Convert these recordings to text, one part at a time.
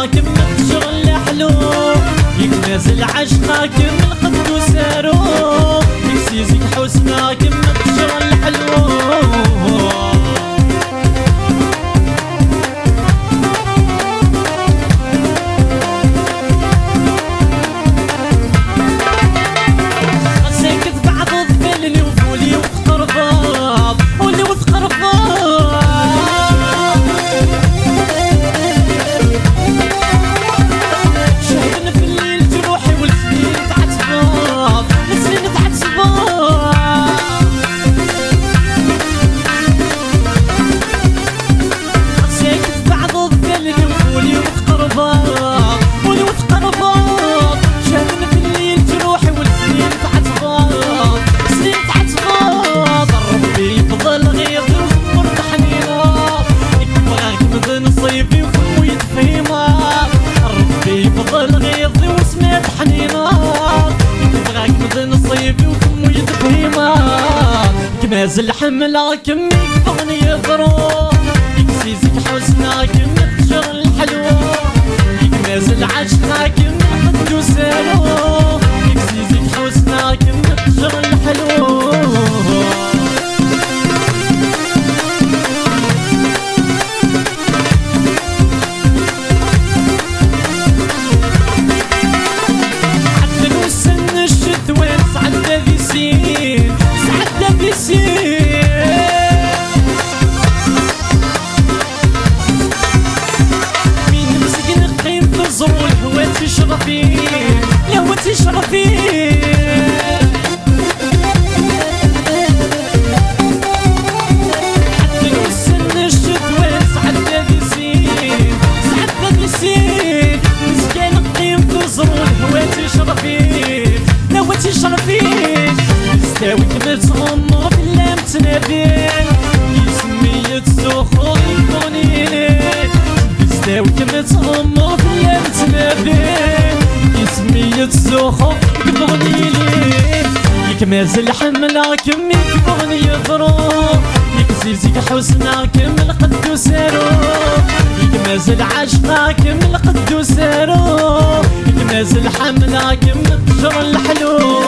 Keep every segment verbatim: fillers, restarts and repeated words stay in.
حملاك من تشغل حلو يكنازل عشقاك من القدوس سارو يكسيزك حسناك من تشغل حلو نازل حملاك من يكبغني يضرب يكسيزك حسناك من تشغل حلو يكنازل عشقاك من قدوس سارو يكسيزك حسناك من تشغل حلو عدلو سن الشتوان سعدة ذي سين سعدة ذي سين تشرفين يا وتشرفين عدلو سن الشتوان سعدة ذي سين سعدة ذي سين مسكين قيم تزرو الهوا تشرفين يا وتشرفين يستاوي كما تغمر بلا متنادين يسمي تسوخو يكونيني يستاوي كما تغمر بلا متنادين يسمي تسوخو يكبغنيلي يكمازل حملاك من يكبغني يضرب يكزيزك حسناك من القدوس سارو يكمازل عشقاك من القدوس سارو يكمازل حملاك من الطجر الحلو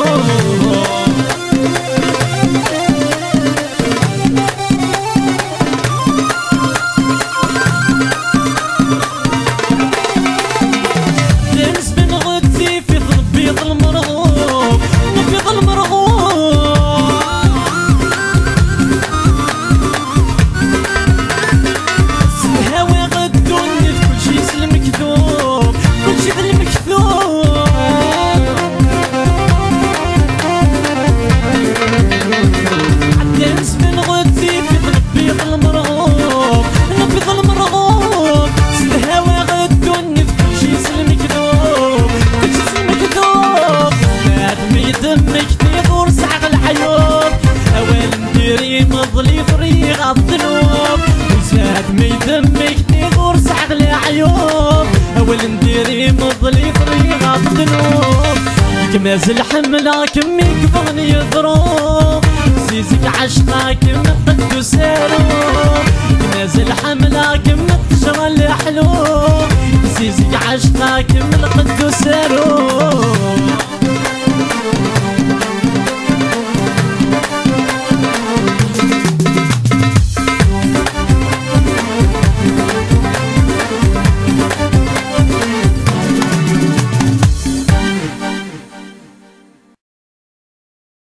مظلي طريق الذنوب وزاد ما يدمك تغور سعد العيوب اول نديري مظلي طريق الذنوب يكمازل حملاك من يكبغني يضرب زيزك عشقاك من القدوس سارو يكمازل حملاك من الطجر الحلو زيزك عشقاك من القدوس سارو